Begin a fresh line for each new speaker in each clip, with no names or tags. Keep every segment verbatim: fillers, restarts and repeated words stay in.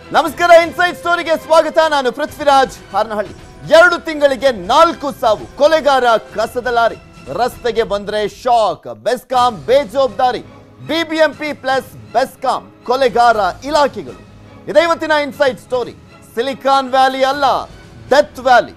ನಮಸ್ಕಾರ ಇನ್ಸೈಡ್ ಸ್ಟೋರಿಗೆ ಸ್ವಾಗತ. ನಾನು ಪೃಥ್ವಿರಾಜ್ ಹಾರನಹಳ್ಳಿ. ಎರಡು ತಿಂಗಳಿಗೆ ನಾಲ್ಕು ಸಾವು, ಕೊಲೆಗಾರ ಕಸದ ಲಾರಿ. ರಸ್ತೆಗೆ ಬಂದ್ರೆ ಶಾಕ್, ಬೆಸ್ಕಾಂ ಬೇಜವಾಬ್ದಾರಿ. ಬಿಬಿಎಂಪಿ ಪ್ಲಸ್ ಬೆಸ್ಕಾಂ ಕೊಲೆಗಾರ ಇಲಾಖೆಗಳು. ಇದೇ ಇವತ್ತಿನ ಇನ್ಸೈಡ್ ಸ್ಟೋರಿ. ಸಿಲಿಕಾನ್ ವ್ಯಾಲಿ ಅಲ್ಲ, ಡೆತ್ ವ್ಯಾಲಿ.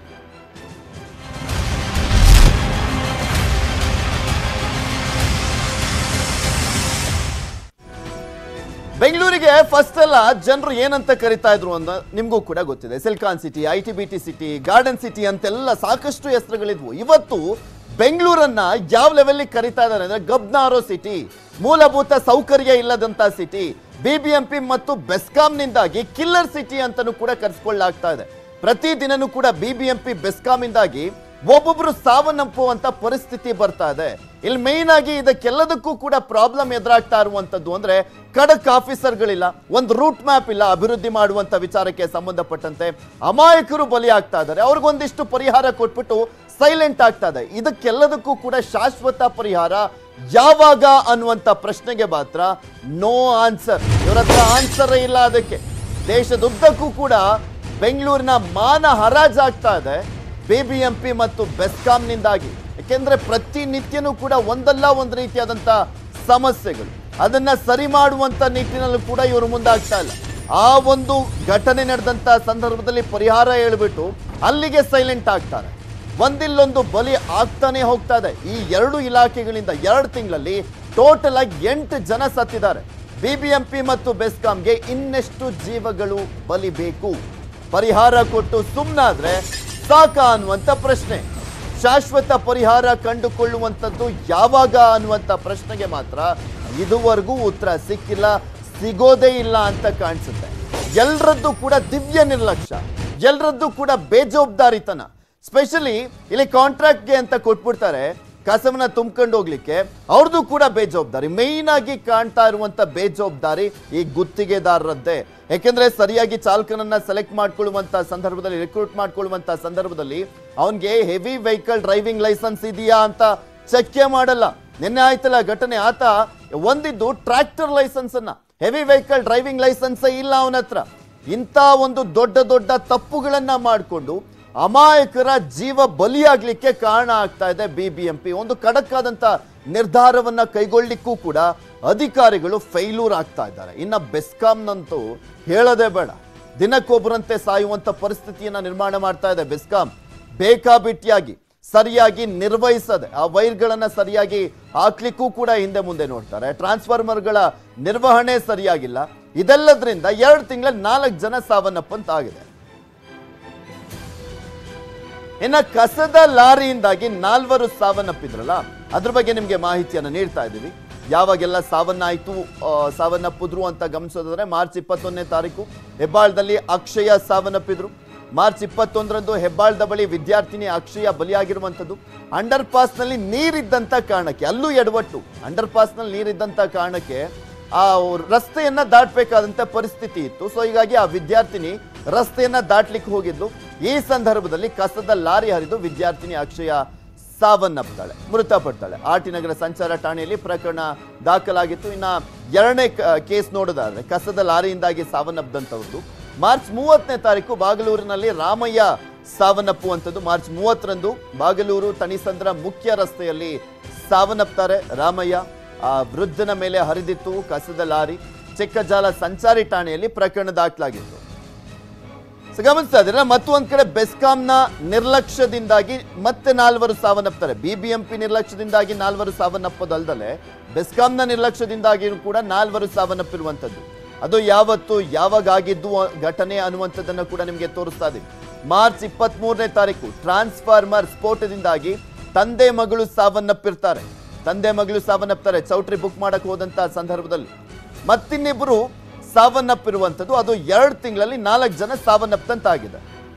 ಬೆಂಗಳೂರಿಗೆ ಫಸ್ಟ್ ಎಲ್ಲ ಜನರು ಏನಂತ ಕರಿತಾ ಇದ್ರು ಅಂತ ನಿಮಗೂ ಕೂಡ ಗೊತ್ತಿದೆ. Silicon city, I T B T city, garden city ಅಂತೆಲ್ಲ ಸಾಕಷ್ಟು ಹೆಸರುಗಳಿದ್ವು. ಇವತ್ತು ಬೆಂಗಳೂರನ್ನ ಯಾವ ಲೆವೆಲ್ ಕರಿತಾ ಇದ್ದಾರೆ ಅಂದ್ರೆ ಗಬ್ನಾರೋ ಸಿಟಿ, ಮೂಲಭೂತ ಸೌಕರ್ಯ ಇಲ್ಲದಂತ ಸಿಟಿ. ಬಿಬಿಎಂಪಿ ಮತ್ತು ಬೆಸ್ಕಾಂನಿಂದಾಗಿ ಕಿಲ್ಲರ್ ಸಿಟಿ ಅಂತಾನೂ ಕೂಡ ಕರೆಸಿಕೊಳ್ಳಲಾಗ್ತಾ ಇದೆ. ಪ್ರತಿದಿನನೂ ಕೂಡ ಬಿಬಿಎಂಪಿ ಬೆಸ್ಕಾಂನಿಂದಾಗಿ ಒಬ್ಬೊಬ್ರು ಸಾವನ್ನಪ್ಪುವಂತ ಪರಿಸ್ಥಿತಿ ಬರ್ತಾ ಇದೆ. ಇಲ್ಲಿ ಮೇನ್ ಆಗಿ ಇದಕ್ಕೆಲ್ಲದಕ್ಕೂ ಕೂಡ ಪ್ರಾಬ್ಲಮ್ ಎದುರಾಗ್ತಾ ಇರುವಂತದ್ದು ಅಂದ್ರೆ ಖಡಕ್ ಆಫೀಸರ್ಗಳಿಲ್ಲ, ಒಂದು ರೂಟ್ ಮ್ಯಾಪ್ ಇಲ್ಲ. ಅಭಿವೃದ್ಧಿ ಮಾಡುವಂತ ವಿಚಾರಕ್ಕೆ ಸಂಬಂಧಪಟ್ಟಂತೆ ಅಮಾಯಕರು ಬಲಿ ಆಗ್ತಾ ಇದ್ದಾರೆ. ಅವ್ರಿಗೊಂದಿಷ್ಟು ಪರಿಹಾರ ಕೊಟ್ಬಿಟ್ಟು ಸೈಲೆಂಟ್ ಆಗ್ತಾ ಇದೆ. ಇದಕ್ಕೆಲ್ಲದಕ್ಕೂ ಕೂಡ ಶಾಶ್ವತ ಪರಿಹಾರ ಯಾವಾಗ ಅನ್ನುವಂತ ಪ್ರಶ್ನೆಗೆ ಮಾತ್ರ ನೋ ಆನ್ಸರ್. ಇವರ ಹತ್ರ ಆನ್ಸರ್ ಇಲ್ಲ. ಅದಕ್ಕೆ ದೇಶದುದ್ದಕ್ಕೂ ಕೂಡ ಬೆಂಗಳೂರಿನ ಮಾನ ಹರಾಜಾಗ್ತಾ ಇದೆ ಬಿಬಿಎಂಪಿ ಮತ್ತು ಬೆಸ್ಕಾಂನಿಂದಾಗಿ. ಯಾಕೆಂದ್ರೆ ಪ್ರತಿನಿತ್ಯನೂ ಕೂಡ ಒಂದಲ್ಲ ಒಂದು ರೀತಿಯಾದಂತ ಸಮಸ್ಯೆಗಳು, ಅದನ್ನ ಸರಿ ಮಾಡುವಂತ ನಿಟ್ಟಿನಲ್ಲೂ ಕೂಡ ಇವರು ಮುಂದಾಗ್ತಾ ಇಲ್ಲ. ಆ ಒಂದು ಘಟನೆ ನಡೆದಂತ ಸಂದರ್ಭದಲ್ಲಿ ಪರಿಹಾರ ಹೇಳ್ಬಿಟ್ಟು ಅಲ್ಲಿಗೆ ಸೈಲೆಂಟ್ ಆಗ್ತಾರೆ. ಒಂದಿಲ್ಲೊಂದು ಬಲಿ ಆಗ್ತಾನೆ ಹೋಗ್ತಾ ಇದೆ. ಈ ಎರಡು ಇಲಾಖೆಗಳಿಂದ ಎರಡು ತಿಂಗಳಲ್ಲಿ ಟೋಟಲ್ ಆಗಿ ಎಂಟು ಜನ ಸತ್ತಿದ್ದಾರೆ. ಬಿಬಿಎಂಪಿ ಮತ್ತು ಬೆಸ್ಕಾಂಗೆ ಇನ್ನೆಷ್ಟು ಜೀವಗಳು ಬಲಿ ಬೇಕು? ಪರಿಹಾರ ಕೊಟ್ಟು ಸುಮ್ಮನಾದ್ರೆ ಸಾಕ ಅನ್ನುವಂಥ ಪ್ರಶ್ನೆ. ಶಾಶ್ವತ ಪರಿಹಾರ ಕಂಡುಕೊಳ್ಳುವಂಥದ್ದು ಯಾವಾಗ ಅನ್ನುವಂಥ ಪ್ರಶ್ನೆಗೆ ಮಾತ್ರ ಇದುವರೆಗೂ ಉತ್ತರ ಸಿಕ್ಕಿಲ್ಲ, ಸಿಗೋದೇ ಇಲ್ಲ ಅಂತ ಕಾಣಿಸುತ್ತೆ. ಎಲ್ಲರದ್ದು ಕೂಡ ದಿವ್ಯ ನಿರ್ಲಕ್ಷ್ಯ, ಎಲ್ಲರದ್ದು ಕೂಡ ಬೇಜವಾಬ್ದಾರಿತನ. ಸ್ಪೆಷಲಿ ಇಲ್ಲಿ ಕಾಂಟ್ರಾಕ್ಟ್ಗೆ ಅಂತ ಕೊಟ್ಬಿಡ್ತಾರೆ ಕಸವನ್ನ ತುಂಬ್ಕೊಂಡು ಹೋಗ್ಲಿಕ್ಕೆ, ಅವ್ರದ್ದು ಕೂಡ ಬೇಜವಾಬ್ದಾರಿ. ಮೇಯ್ನ್ ಆಗಿ ಕಾಣ್ತಾ ಇರುವಂತ ಬೇಜವಾಬ್ದಾರಿ ಈ ಗುತ್ತಿಗೆದಾರರದ್ದೇ. ಯಾಕೆಂದ್ರೆ ಸರಿಯಾಗಿ ಚಾಲಕನನ್ನ ಸೆಲೆಕ್ಟ್ ಮಾಡ್ಕೊಳ್ಳುವಂತ ಸಂದರ್ಭದಲ್ಲಿ, ರಿಕ್ರೂಟ್ ಮಾಡ್ಕೊಳ್ಳುವಂತ ಸಂದರ್ಭದಲ್ಲಿ ಅವನ್ಗೆ ಹೆವಿ ವೆಹಿಕಲ್ ಡ್ರೈವಿಂಗ್ ಲೈಸೆನ್ಸ್ ಇದೆಯಾ ಅಂತ ಚೆಕ್ ಮಾಡಲ್ಲ. ನಿನ್ನೆ ಆಯ್ತಲ್ಲ ಘಟನೆ, ಆತ ಒಂದಿದ್ದು ಟ್ರ್ಯಾಕ್ಟರ್ ಲೈಸೆನ್ಸ್ ಅನ್ನ, ಹೆವಿ ವೆಹಿಕಲ್ ಡ್ರೈವಿಂಗ್ ಲೈಸೆನ್ಸ್ ಇಲ್ಲ ಅವನ ಹತ್ರ. ಇಂಥ ಒಂದು ದೊಡ್ಡ ದೊಡ್ಡ ತಪ್ಪುಗಳನ್ನ ಮಾಡಿಕೊಂಡು ಅಮಾಯಕರ ಜೀವ ಬಲಿಯಾಗ್ಲಿಕ್ಕೆ ಕಾರಣ ಆಗ್ತಾ ಇದೆ ಬಿಬಿಎಂಪಿ. ಒಂದು ಖಡಕ್ ಆದಂತ ನಿರ್ಧಾರವನ್ನ ಕೈಗೊಳ್ಳಿಕ್ಕೂ ಕೂಡ ಅಧಿಕಾರಿಗಳು ಫೈಲೂರ್ ಆಗ್ತಾ ಇದ್ದಾರೆ. ಇನ್ನ ಬೆಸ್ಕಾಂನಂತೂ ಹೇಳೋದೇ ಬೇಡ, ದಿನಕ್ಕೊಬ್ಬರಂತೆ ಸಾಯುವಂತ ಪರಿಸ್ಥಿತಿಯನ್ನ ನಿರ್ಮಾಣ ಮಾಡ್ತಾ ಇದೆ ಬೆಸ್ಕಾಂ. ಬೇಕಾಬಿಟ್ಟಿಯಾಗಿ ಸರಿಯಾಗಿ ನಿರ್ವಹಿಸದೆ ಆ ವೈರ್ಗಳನ್ನ ಸರಿಯಾಗಿ ಹಾಕ್ಲಿಕ್ಕೂ ಕೂಡ ಹಿಂದೆ ಮುಂದೆ ನೋಡ್ತಾರೆ. ಟ್ರಾನ್ಸ್ಫಾರ್ಮರ್ಗಳ ನಿರ್ವಹಣೆ ಸರಿಯಾಗಿಲ್ಲ. ಇದೆಲ್ಲದ್ರಿಂದ ಎರಡು ತಿಂಗಳ ನಾಲ್ಕು ಜನ ಸಾವನ್ನಪ್ಪಂತಾಗಿದೆ. ಇನ್ನು ಕಸದ ಲಾರಿಯಿಂದಾಗಿ ನಾಲ್ವರು ಸಾವನ್ನಪ್ಪಿದ್ರಲ್ಲ, ಅದ್ರ ಬಗ್ಗೆ ನಿಮ್ಗೆ ಮಾಹಿತಿಯನ್ನು ನೀಡ್ತಾ ಇದ್ದೀವಿ. ಯಾವಾಗೆಲ್ಲ ಸಾವನ್ನಾಯ್ತು, ಸಾವನ್ನಪ್ಪಿದ್ರು ಅಂತ ಗಮನಿಸೋದಾದ್ರೆ ಮಾರ್ಚ್ ಇಪ್ಪತ್ತೊಂದನೇ ತಾರೀಕು ಹೆಬ್ಬಾಳದಲ್ಲಿ ಅಕ್ಷಯ ಸಾವನ್ನಪ್ಪಿದ್ರು. ಮಾರ್ಚ್ ಇಪ್ಪತ್ತೊಂದರಂದು ಹೆಬ್ಬಾಳದ ಬಳಿ ವಿದ್ಯಾರ್ಥಿನಿ ಅಕ್ಷಯ ಬಲಿಯಾಗಿರುವಂಥದ್ದು. ಅಂಡರ್ ಪಾಸ್ ನಲ್ಲಿ ನೀರಿದ್ದಂತ ಕಾರಣಕ್ಕೆ, ಅಲ್ಲೂ ಎಡವಟ್ಟು, ಅಂಡರ್ ಪಾಸ್ ನಲ್ಲಿ ನೀರಿದ್ದಂತ ಕಾರಣಕ್ಕೆ ಆ ರಸ್ತೆಯನ್ನ ದಾಟಬೇಕಾದಂತ ಪರಿಸ್ಥಿತಿ ಇತ್ತು. ಸೊ ಹೀಗಾಗಿ ಆ ವಿದ್ಯಾರ್ಥಿನಿ ರಸ್ತೆಯನ್ನ ದಾಟ್ಲಿಕ್ಕೆ ಹೋಗಿದ್ಲು. ಈ ಸಂದರ್ಭದಲ್ಲಿ ಕಸದ ಲಾರಿ ಹರಿದು ವಿದ್ಯಾರ್ಥಿನಿ ಅಕ್ಷಯ ಸಾವನ್ನಪ್ತಾಳೆ, ಮೃತಪಡ್ತಾಳೆ. ಆರ್ ಟಿ ನಗರ ಸಂಚಾರ ಠಾಣೆಯಲ್ಲಿ ಪ್ರಕರಣ ದಾಖಲಾಗಿತ್ತು. ಇನ್ನ ಎರಡನೇ ಕೇಸ್ ನೋಡೋದಾದ್ರೆ ಕಸದ ಲಾರಿಯಿಂದಾಗಿ ಸಾವನ್ನಪ್ಪದಂತವ್ರದ್ದು ಮಾರ್ಚ್ ಮೂವತ್ತನೇ ತಾರೀಕು ಬಾಗಲೂರಿನಲ್ಲಿ ರಾಮಯ್ಯ ಸಾವನ್ನಪ್ಪುವಂಥದ್ದು. ಮಾರ್ಚ್ ಮೂವತ್ತರಂದು ಬಾಗಲೂರು ತಣಿಸಂದ್ರ ಮುಖ್ಯ ರಸ್ತೆಯಲ್ಲಿ ಸಾವನ್ನಪ್ತಾರೆ ರಾಮಯ್ಯ. ಆ ವೃದ್ಧನ ಮೇಲೆ ಹರಿದಿತ್ತು ಕಸದ ಲಾರಿ. ಚಿಕ್ಕಜಾಲ ಸಂಚಾರಿ ಠಾಣೆಯಲ್ಲಿ ಪ್ರಕರಣ ದಾಖಲಾಗಿತ್ತು. ಗಮನಿಸ್ತಾ ಇದ್ರೆ ಮತ್ತೊಂದ್ ಕಡೆ ಬೆಸ್ಕಾಂನ ನಿರ್ಲಕ್ಷ್ಯದಿಂದಾಗಿ ಮತ್ತೆ ನಾಲ್ವರು ಸಾವನ್ನಪ್ತಾರೆ. ಬಿಬಿಎಂಪಿ ನಿರ್ಲಕ್ಷ್ಯದಿಂದಾಗಿ ನಾಲ್ವರು ಸಾವನ್ನಪ್ಪದಲ್ದಲೆ ಬೆಸ್ಕಾಂನ ನಿರ್ಲಕ್ಷ್ಯದಿಂದಾಗಿ ಕೂಡ ನಾಲ್ವರು ಸಾವನ್ನಪ್ಪಿರುವಂತದ್ದು. ಅದು ಯಾವತ್ತು ಯಾವಾಗ ಆಗಿದ್ದು ಘಟನೆ ಅನ್ನುವಂಥದ್ದನ್ನು ಕೂಡ ನಿಮಗೆ ತೋರಿಸ್ತಾ ಇದೀವಿ. ಮಾರ್ಚ್ ಇಪ್ಪತ್ತ್ ಮೂರನೇ ತಾರೀಕು ಟ್ರಾನ್ಸ್ಫಾರ್ಮರ್ ಸ್ಫೋಟದಿಂದಾಗಿ ತಂದೆ ಮಗಳು ಸಾವನ್ನಪ್ಪಿರ್ತಾರೆ. ತಂದೆ ಮಗಳು ಸಾವನ್ನಪ್ತಾರೆ ಚೌಟ್ರಿ ಬುಕ್ ಮಾಡಕ್ ಹೋದಂತ ಸಂದರ್ಭದಲ್ಲಿ. ಮತ್ತಿನ್ನಿಬ್ರು ಸಾವನ್ನಪ್ಪಿರುವಂಥದ್ದು. ಅದು ಎರಡು ತಿಂಗಳಲ್ಲಿ ನಾಲ್ಕು ಜನ ಸಾವನ್ನಪ್ಪಂತಾಗಿದೆ.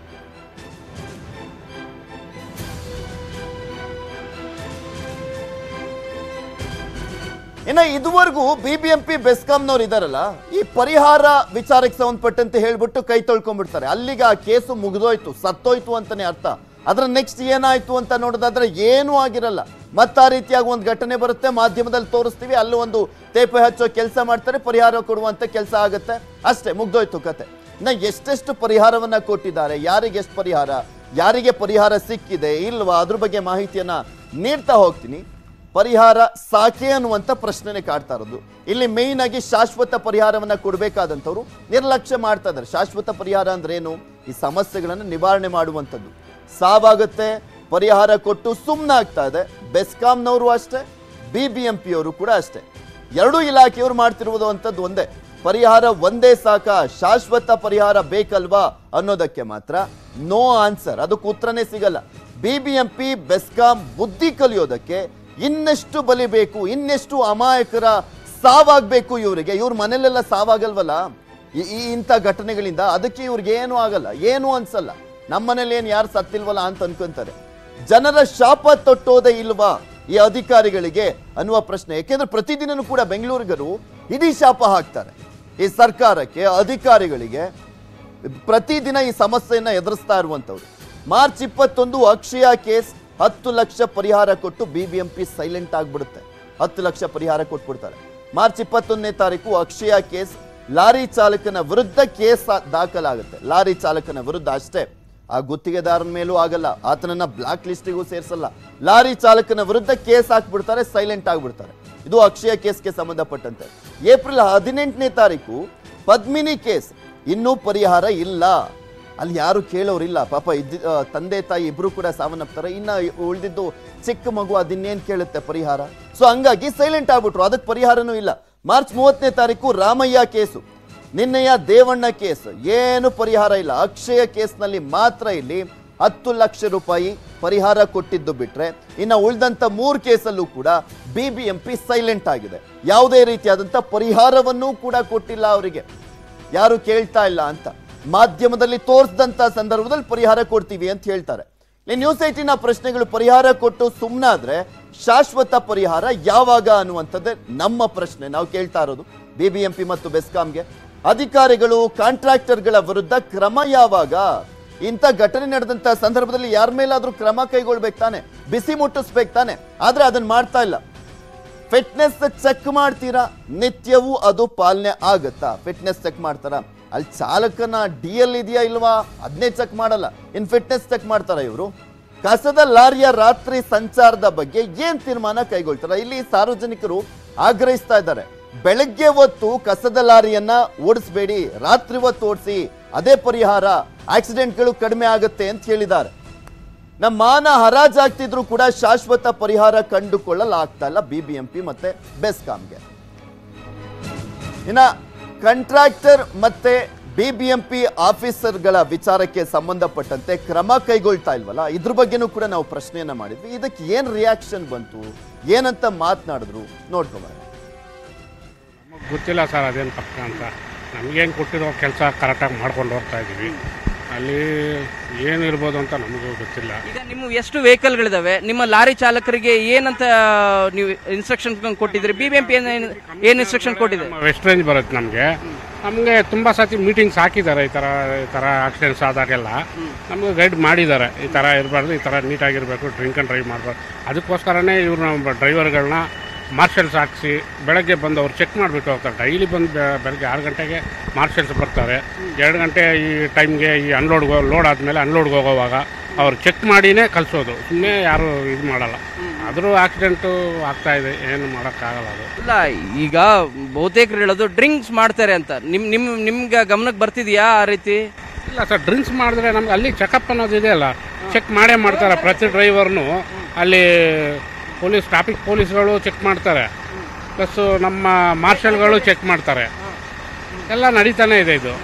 ಇನ್ನು ಇದುವರೆಗೂ ಬಿಬಿಎಂಪಿ ಬೆಸ್ಕಾಂನವ್ರು ಇದಾರಲ್ಲ, ಈ ಪರಿಹಾರ ವಿಚಾರಕ್ಕೆ ಸಂಬಂಧಪಟ್ಟಂತೆ ಹೇಳ್ಬಿಟ್ಟು ಕೈ ತೊಳ್ಕೊಂಡ್ಬಿಡ್ತಾರೆ. ಅಲ್ಲಿಗೆ ಆ ಕೇಸು ಮುಗಿದೋಯ್ತು, ಸತ್ತೋಯ್ತು ಅಂತಾನೆ ಅರ್ಥ. ಅದರ ನೆಕ್ಸ್ಟ್ ಏನಾಯ್ತು ಅಂತ ನೋಡೋದಾದ್ರೆ ಏನೂ ಆಗಿರಲ್ಲ. ಮತ್ತೆ ಆ ರೀತಿಯಾಗಿ ಒಂದು ಘಟನೆ ಬರುತ್ತೆ, ಮಾಧ್ಯಮದಲ್ಲಿ ತೋರಿಸ್ತೀವಿ, ಅಲ್ಲಿ ಒಂದು ತೇಪೆ ಹಚ್ಚೋ ಕೆಲಸ ಮಾಡ್ತಾರೆ, ಪರಿಹಾರ ಕೊಡುವಂತ ಕೆಲಸ ಆಗುತ್ತೆ, ಅಷ್ಟೇ, ಮುಗ್ದೋಯ್ತು ಕತೆ. ಇನ್ನ ಎಷ್ಟೆಷ್ಟು ಪರಿಹಾರವನ್ನ ಕೊಟ್ಟಿದ್ದಾರೆ, ಯಾರಿಗೆ ಎಷ್ಟು ಪರಿಹಾರ, ಯಾರಿಗೆ ಪರಿಹಾರ ಸಿಕ್ಕಿದೆ ಇಲ್ವಾ ಅದ್ರ ಬಗ್ಗೆ ಮಾಹಿತಿಯನ್ನ ನೀಡ್ತಾ ಹೋಗ್ತೀನಿ. ಪರಿಹಾರ ಸಾಕೆ ಅನ್ನುವಂಥ ಪ್ರಶ್ನೆನೇ ಕಾಡ್ತಾ ಇರೋದು. ಇಲ್ಲಿ ಮೇಯ್ನ್ ಆಗಿ ಶಾಶ್ವತ ಪರಿಹಾರವನ್ನ ಕೊಡಬೇಕಾದಂಥವ್ರು ನಿರ್ಲಕ್ಷ್ಯ ಮಾಡ್ತಾ ಇದ್ದಾರೆ. ಶಾಶ್ವತ ಪರಿಹಾರ ಅಂದ್ರೆ ಏನು? ಈ ಸಮಸ್ಯೆಗಳನ್ನು ನಿವಾರಣೆ ಮಾಡುವಂಥದ್ದು. ಸಾವಾಗುತ್ತೆ, ಪರಿಹಾರ ಕೊಟ್ಟು ಸುಮ್ಮನಾಗ್ತಾ ಇದೆ. ಬೆಸ್ಕಾಂನವರು ಅಷ್ಟೇ, ಬಿ ಬಿ ಎಂ ಪಿ ಅವರು ಕೂಡ ಅಷ್ಟೇ. ಎರಡೂ ಇಲಾಖೆಯವರು ಮಾಡ್ತಿರುವುದು ಅಂಥದ್ದು ಒಂದೇ, ಪರಿಹಾರ ಒಂದೇ ಸಾಕ, ಶಾಶ್ವತ ಪರಿಹಾರ ಬೇಕಲ್ವಾ ಅನ್ನೋದಕ್ಕೆ ಮಾತ್ರ ನೋ ಆನ್ಸರ್. ಅದಕ್ಕೆ ಉತ್ತರನೇ ಸಿಗಲ್ಲ. B B M P BESCOM ಬುದ್ಧಿ ಕಲಿಯೋದಕ್ಕೆ ಇನ್ನೆಷ್ಟು ಬಲಿಬೇಕು, ಇನ್ನೆಷ್ಟು ಅಮಾಯಕರ ಸಾವಾಗಬೇಕು ಇವರಿಗೆ. ಇವ್ರ ಮನೇಲೆಲ್ಲ ಸಾವಾಗಲ್ವಲ್ಲ ಈ ಇಂಥ ಘಟನೆಗಳಿಂದ, ಅದಕ್ಕೆ ಇವ್ರಿಗೆ ಏನು ಆಗಲ್ಲ, ಏನು ಅನ್ಸಲ್ಲ. ನಮ್ಮ ಮನೇಲಿ ಏನು ಯಾರು ಸತ್ತಿಲ್ವಲ್ಲ ಅಂತ ಅನ್ಕೊಂತಾರೆ. ಜನರ ಶಾಪ ತೊಟ್ಟೋದೇ ಇಲ್ವಾ ಈ ಅಧಿಕಾರಿಗಳಿಗೆ ಅನ್ನುವ ಪ್ರಶ್ನೆ. ಯಾಕೆಂದ್ರೆ ಪ್ರತಿದಿನನೂ ಕೂಡ ಬೆಂಗಳೂರಿಗರು ಇಡೀ ಶಾಪ ಹಾಕ್ತಾರೆ ಈ ಸರ್ಕಾರಕ್ಕೆ, ಅಧಿಕಾರಿಗಳಿಗೆ. ಪ್ರತಿದಿನ ಈ ಸಮಸ್ಯೆಯನ್ನ ಎದುರಿಸ್ತಾ ಇರುವಂತವ್ರು. ಮಾರ್ಚ್ ಇಪ್ಪತ್ತೊಂದು ಅಕ್ಷಯ ಕೇಸ್, ಹತ್ತು ಲಕ್ಷ ಪರಿಹಾರ ಕೊಟ್ಟು B B M P silent ಆಗ್ಬಿಡುತ್ತೆ. ಹತ್ತು ಲಕ್ಷ ಪರಿಹಾರ ಕೊಟ್ಬಿಡ್ತಾರೆ. ಮಾರ್ಚ್ ಇಪ್ಪತ್ತೊಂದನೇ ತಾರೀಕು ಅಕ್ಷಯ ಕೇಸ್, ಲಾರಿ ಚಾಲಕನ ವಿರುದ್ಧ ಕೇಸ್ ದಾಖಲಾಗುತ್ತೆ. ಲಾರಿ ಚಾಲಕನ ವಿರುದ್ಧ ಅಷ್ಟೇ, ಆ ಗುತ್ತಿಗೆದಾರನ ಮೇಲೂ ಆಗಲ್ಲ, ಆತನನ್ನ ಬ್ಲಾಕ್ ಲಿಸ್ಟಿಗೂ ಸೇರಿಸಲ್ಲ. ಲಾರಿ ಚಾಲಕನ ವಿರುದ್ಧ ಕೇಸ್ ಹಾಕ್ಬಿಡ್ತಾರೆ, ಸೈಲೆಂಟ್ ಆಗ್ಬಿಡ್ತಾರೆ. ಇದು ಅಕ್ಷಯ ಕೇಸ್ಗೆ ಸಂಬಂಧಪಟ್ಟಂತೆ. ಏಪ್ರಿಲ್ ಹದಿನೆಂಟನೇ ತಾರೀಕು ಪದ್ಮಿನಿ ಕೇಸ್, ಇನ್ನೂ ಪರಿಹಾರ ಇಲ್ಲ. ಅಲ್ಲಿ ಯಾರು ಕೇಳೋರಿಲ್ಲ ಪಾಪ. ಇದ್ದ ತಂದೆ ತಾಯಿ ಇಬ್ರು ಕೂಡ ಸಾವನ್ನಪ್ತಾರೆ. ಇನ್ನ ಉಳಿದಿದ್ದು ಚಿಕ್ಕ ಮಗು, ಅದನ್ನೇನು ಕೇಳುತ್ತೆ ಪರಿಹಾರ? ಸೊ ಹಂಗಾಗಿ ಸೈಲೆಂಟ್ ಆಗ್ಬಿಟ್ರು, ಅದಕ್ಕೆ ಪರಿಹಾರನೂ ಇಲ್ಲ. ಮಾರ್ಚ್ ಮೂವತ್ತನೇ ತಾರೀಕು ರಾಮಯ್ಯ ಕೇಸು, ನಿನ್ನೆಯ ದೇವಣ್ಣ ಕೇಸ್, ಏನು ಪರಿಹಾರ ಇಲ್ಲ. ಅಕ್ಷಯ ಕೇಸ್ನಲ್ಲಿ ಮಾತ್ರ ಇಲ್ಲಿ ಹತ್ತು ಲಕ್ಷ ರೂಪಾಯಿ ಪರಿಹಾರ ಕೊಟ್ಟಿದ್ದು ಬಿಟ್ರೆ, ಇನ್ನ ಉಳಿದಂತ ಮೂರು ಕೇಸಲ್ಲೂ ಕೂಡ B B M P silent ಆಗಿದೆ. ಯಾವುದೇ ರೀತಿಯಾದಂಥ ಪರಿಹಾರವನ್ನೂ ಕೂಡ ಕೊಟ್ಟಿಲ್ಲ ಅವರಿಗೆ. ಯಾರು ಕೇಳ್ತಾ ಇಲ್ಲ ಅಂತ ಮಾಧ್ಯಮದಲ್ಲಿ ತೋರಿಸಿದಂತ ಸಂದರ್ಭದಲ್ಲಿ ಪರಿಹಾರ ಕೊಡ್ತೀವಿ ಅಂತ ಹೇಳ್ತಾರೆ. ಈ ನ್ಯೂಸ್ ಏಟಿನ ಪ್ರಶ್ನೆಗಳು, ಪರಿಹಾರ ಕೊಟ್ಟು ಸುಮ್ಮನಾದ್ರೆ ಶಾಶ್ವತ ಪರಿಹಾರ ಯಾವಾಗ ಅನ್ನುವಂಥದ್ದೇ ನಮ್ಮ ಪ್ರಶ್ನೆ ನಾವು ಕೇಳ್ತಾ ಇರೋದು ಬಿ ಬಿ ಎಂ ಪಿ ಮತ್ತು ಬೆಸ್ಕಾಂಗೆ. ಅಧಿಕಾರಿಗಳು ಕಾಂಟ್ರಾಕ್ಟರ್ಗಳ ವಿರುದ್ಧ ಕ್ರಮ ಯಾವಾಗ? ಇಂಥ ಘಟನೆ ನಡೆದಂತ ಸಂದರ್ಭದಲ್ಲಿ ಯಾರ ಮೇಲಾದ್ರೂ ಕ್ರಮ ಕೈಗೊಳ್ಬೇಕು ತಾನೆ, ಬಿಸಿ ಮುಟ್ಟಿಸ್ಬೇಕು ತಾನೆ. ಆದ್ರೆ ಅದನ್ನ ಮಾಡ್ತಾ ಇಲ್ಲ. ಫಿಟ್ನೆಸ್ ಚೆಕ್ ಮಾಡ್ತೀರಾ, ನಿತ್ಯವೂ ಅದು ಪಾಲನೆ ಆಗತ್ತಾ? ಫಿಟ್ನೆಸ್ ಚೆಕ್ ಮಾಡ್ತಾರ? ಅಲ್ಲಿ ಚಾಲಕನ ಡಿ ಎಲ್ ಇದೆಯಾ ಇಲ್ವಾ ಅದನ್ನೇ ಚೆಕ್ ಮಾಡಲ್ಲ, ಇನ್ ಫಿಟ್ನೆಸ್ ಚೆಕ್ ಮಾಡ್ತಾರ ಇವರು? ಕಸದ ಲಾರಿಯ ರಾತ್ರಿ ಸಂಚಾರದ ಬಗ್ಗೆ ಏನ್ ತೀರ್ಮಾನ ಕೈಗೊಳ್ತಾರ? ಇಲ್ಲಿ ಸಾರ್ವಜನಿಕರು ಆಗ್ರಹಿಸ್ತಾ ಇದ್ದಾರೆ, ಬೆಳಗ್ಗೆ ಹೊತ್ತು ಕಸದ ಲಾರಿಯನ್ನ ಓಡಿಸಬೇಡಿ, ರಾತ್ರಿ ಹೊತ್ತು ಓಡಿಸಿ, ಅದೇ ಪರಿಹಾರ, ಆಕ್ಸಿಡೆಂಟ್ಗಳು ಕಡಿಮೆ ಆಗುತ್ತೆ ಅಂತ ಹೇಳಿದ್ದಾರೆ. ನಮ್ಮ ಮಾನ ಹರಾಜಾಗ್ತಿದ್ರು ಕೂಡ ಶಾಶ್ವತ ಪರಿಹಾರ ಕಂಡುಕೊಳ್ಳಲಾಗ್ತಾ ಇಲ್ಲ ಬಿ ಬಿ ಎಂ ಪಿ ಮತ್ತೆ ಬೆಸ್ಕಾಂಗೆ. ಇನ್ನ ಕಾಂಟ್ರಾಕ್ಟರ್ ಮತ್ತೆ ಬಿ ಬಿ ಎಂ ಪಿ ಆಫೀಸರ್ಗಳ ವಿಚಾರಕ್ಕೆ ಸಂಬಂಧಪಟ್ಟಂತೆ ಕ್ರಮ ಕೈಗೊಳ್ತಾ ಇಲ್ವಲ್ಲ, ಇದ್ರ ಬಗ್ಗೆನೂ ಕೂಡ ನಾವು ಪ್ರಶ್ನೆಯನ್ನ ಮಾಡಿದ್ವಿ. ಇದಕ್ಕೆ ಏನ್ ರಿಯಾಕ್ಷನ್ ಬಂತು, ಏನಂತ ಮಾತನಾಡಿದ್ರು ನೋಡ್ಕೊಬಾರ.
ಗೊತ್ತಿಲ್ಲ ಸರ್ ಅದೇನು ಪಕ್ಕ ಅಂತ. ನಮಗೇನು ಕೊಟ್ಟಿರೋ ಕೆಲಸ ಕರೆಕ್ಟಾಗಿ ಮಾಡ್ಕೊಂಡು ಹೋಗ್ತಾ ಇದ್ದೀವಿ. ಅಲ್ಲಿ ಏನಿರ್ಬೋದು ಅಂತ ನಮಗೂ ಗೊತ್ತಿಲ್ಲ.
ಈಗ ನಿಮ್ಮ ಎಷ್ಟು ವೆಹಿಕಲ್ಗಳಿದಾವೆ, ನಿಮ್ಮ ಲಾರಿ ಚಾಲಕರಿಗೆ ಏನಂತ ನೀವು ಇನ್ಸ್ಟ್ರಕ್ಷನ್ ಕೊಟ್ಟಿದ್ರಿ? ಬಿ ಬಿ ಎಂ ಪಿ ಏನು ಇನ್ಸ್ಟ್ರಕ್ಷನ್ ಕೊಟ್ಟಿದೆ?
ವೆಸ್ಟ್ ರೇಂಜ್ ಬರುತ್ತೆ ನಮಗೆ. ನಮಗೆ ತುಂಬ ಸತಿ ಮೀಟಿಂಗ್ಸ್ ಹಾಕಿದ್ದಾರೆ. ಈ ಥರ ಈ ಥರ ಆಕ್ಸಿಡೆಂಟ್ಸ್ ಆದಾಗೆಲ್ಲ ನಮಗೆ ಗೈಡ್ ಮಾಡಿದ್ದಾರೆ, ಈ ಥರ ಇರಬಾರ್ದು, ಈ ಥರ ನೀಟಾಗಿರಬೇಕು, ಡ್ರಿಂಕ್ ಆ್ಯಂಡ್ ಡ್ರೈವ್ ಮಾಡಬಾರ್ದು. ಅದಕ್ಕೋಸ್ಕರನೇ ಇವ್ರು ನಮ್ಮ ಡ್ರೈವರ್ಗಳನ್ನ ಮಾರ್ಷಲ್ಸ್ ಹಾಕಿಸಿ ಬೆಳಗ್ಗೆ ಬಂದು ಅವ್ರು ಚೆಕ್ ಮಾಡಿಬಿಟ್ಟು ಹೋಗ್ತಾರೆ. ಡೈಲಿ ಬಂದು ಬೆಳಗ್ಗೆ ಆರು ಗಂಟೆಗೆ ಮಾರ್ಷಲ್ಸ್ ಬರ್ತಾರೆ. ಎರಡು ಗಂಟೆ ಈ ಟೈಮ್ಗೆ ಈ ಅನ್ಲೋಡ್ಗೆ ಲೋಡ್ ಆದಮೇಲೆ ಅನ್ಲೋಡ್ಗೆ ಹೋಗೋವಾಗ ಅವ್ರು ಚೆಕ್ ಮಾಡಿನೇ ಕಳಿಸೋದು, ಸುಮ್ಮನೆ ಯಾರು ಇದು ಮಾಡಲ್ಲ. ಆದರೂ ಆಕ್ಸಿಡೆಂಟು ಆಗ್ತಾಯಿದೆ, ಏನು ಮಾಡೋಕ್ಕಾಗಲ್ಲ. ಅದು
ಇಲ್ಲ, ಈಗ ಬಹುತೇಕರು ಹೇಳೋದು ಡ್ರಿಂಕ್ಸ್ ಮಾಡ್ತಾರೆ ಅಂತ. ನಿಮ್ಮ ನಿಮ್ಮ ನಿಮ್ಗೆ ಗಮನಕ್ಕೆ ಬರ್ತಿದೆಯಾ ಆ ರೀತಿ?
ಇಲ್ಲ ಸರ್, ಡ್ರಿಂಕ್ಸ್ ಮಾಡಿದ್ರೆ ನಮ್ಗೆ ಅಲ್ಲಿ ಚೆಕಪ್ ಅನ್ನೋದು ಇದೆಯಲ್ಲ, ಚೆಕ್ ಮಾಡೇ ಮಾಡ್ತಾರೆ. ಪ್ರತಿ ಡ್ರೈವರ್ನು ಅಲ್ಲಿ ಪೊಲೀಸ್ ಟ್ರಾಫಿಕ್ ಪೊಲೀಸ್ಗಳು ಚೆಕ್ ಮಾಡ್ತಾರೆ, ಪ್ಲಸ್ಸು ನಮ್ಮ ಮಾರ್ಷಲ್ಗಳು ಚೆಕ್ ಮಾಡ್ತಾರೆ. ಎಲ್ಲ ನಡೀತಾನೆ ಇದೆ ಇದು.